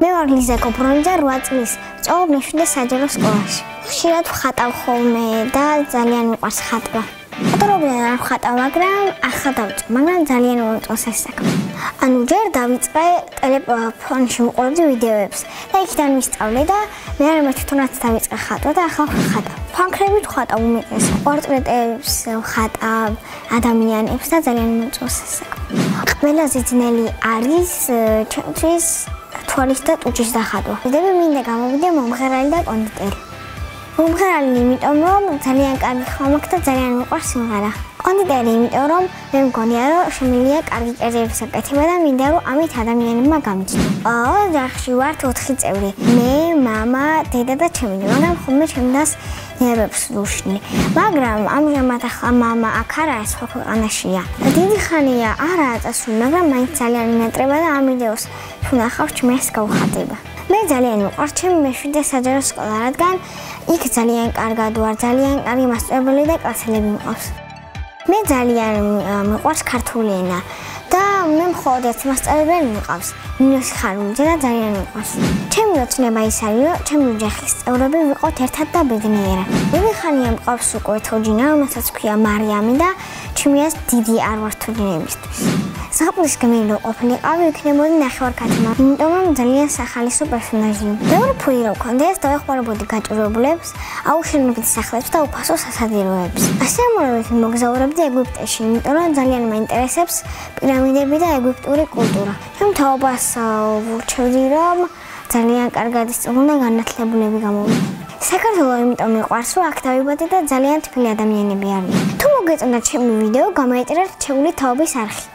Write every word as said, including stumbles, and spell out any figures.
მე ვარ ლიზა კოპრონიძე, რვა წლის სწავლობ მეშვიდე საჯარო სკოლაში. ხშირად ვხატავ ხოლმე და ძალიან მიყვარს ხატვა. ფოტოგრაფია არ ვხატავ, მაგრამ ახლა დავიწყე, მაგრამ ძალიან მომწონს ეს საქმე. ანუ ჯერ დავიწყე ტელეფონში ვუყურებდი ვიდეოებს და იქიდან ვისწავლე და მე არ თვითონაც დავიწყე ხატვა და ახლა ვხატავ. ფანქრებით ვხატავ უმეტესად. პორტრეტებს ვხატავ, ადამიანებს და ძალიან მომწონს ეს საქმე. ყველაზე ძნელი არის ჩემთვის თვალის და ტუჩის დახატვა. მე მინდა გამოვიდე მომღერალი და კონდიტერი. მომღერალი იმიტომ რომ ძალიან კარგი ხმა მაქვს და ძალიან მიყვარს სიმღერა. კონდიტერი იმიტომ რომ მე მგონია რომ შემიძლია კარგი კერძების გაკეთება და მინდა რომ ამით ადამიანებმა გამიჯნო. აა ოჯახში ვართ ოთხი წევრი. მე, მამა, დედა და ჩემი და მაგრამ ხოლმე ჩემი დას ნერვებს ვუშნი. მაგრამ ამჟამად ახლა მამა აქ არაა, სხვა ქვეყანაშია. დიდი ხანია არაა წასული, მაგრამ მაინც ძალიან მინატრება და ამ ვიდეოს თუ ნახავ ჩემს გავხატება. მე ძალიან მიყვარს ჩემი მეშვიდე საჯარო სკოლა, რადგან იქ ძალიან კარგად ვარ, ძალიან კარგი მასწავლებელი და კლასელები მყავს. მე ძალიან მიყვარს ქართული ენა და მე მხოლოდ ერთი მასწავლებელი მყავს, მინუსი ხარული და ძალიან მიყვარს. ჩემი ოცნება ის არის, რომ ჩემი ოჯახის წევრები ვიყოთ ერთად და ბედნიერად. მე ხანია მყავს უკვე თოჯინა, რომელსაც ქვია მარიამი და ჩემიას დიდი არ ვარ თოჯინებისთვის. ზაფხულის გმირი ყოფილიყავი, იქნებოდი ნახევარკაცმა, იმიტომ რომ ძალიან სახალისო პერსონაჟია. ბევრი ფული რო მქონდეს, დავეხმარებოდი გაჭირვებულებს, აუშენებდი სახლებს და უფასო სასადიროებს. ასე ამოვლებით მოგზაურობდი ეგვიპტეში, იმიტომ რომ ძალიან მაინტერესებს პირამიდები და ეგვიპტური კულტურა. ჩემ თაობას ვურჩევდი, რომ ძალიან კარგად ისწავლო და განათლებულები გამოვიდე. საქართველო იმიტომ მიყვარს, რომ აქ დავიბადე და ძალიან თბილი ადამიანები არიან. თუ მოგეწონათ ჩემი ვიდეო, გამოიწერეთ ჩემი თაობის არხი.